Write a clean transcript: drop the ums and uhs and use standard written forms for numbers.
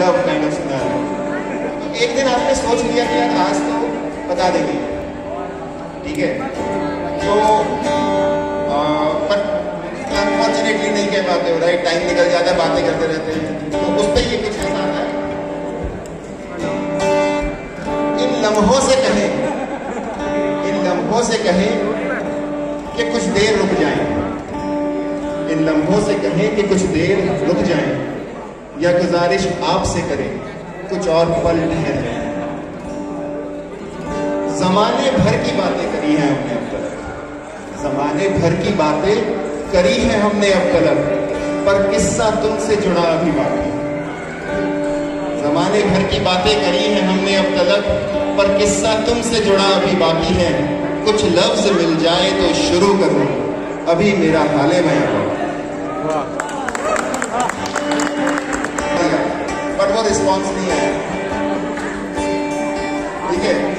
Love kind of scenario. तो एक दिन आपने सोच लिया कि यार आज तो बता देंगे, ठीक है, तो पर अनफॉर्चुनेटली नहीं कह पाते हो, राइट? टाइम निकल जाता है, बातें करते रहते हैं। तो उस पर ये कुछ ऐसा आता है, इन लम्हों से कहें कि कुछ देर रुक जाएं, इन लम्हों से कहें कि कुछ देर रुक जाएं, या गुजारिश आपसे करें कुछ और पल ठहर जाएं। जमाने भर की बातें करी हैं हमने अब तक, जमाने भर की बातें करी है हमने अब तक, पर किस्सा तुमसे जुड़ा अभी बाकी। जमाने भर की बातें करी है हमने अब तक, पर किस्सा तुमसे जुड़ा अभी बाकी है। कुछ लफ्ज मिल जाए तो शुरू करूं, अभी मेरा हाले में बट वो रिस्पॉन्स नहीं आया, ठीक है।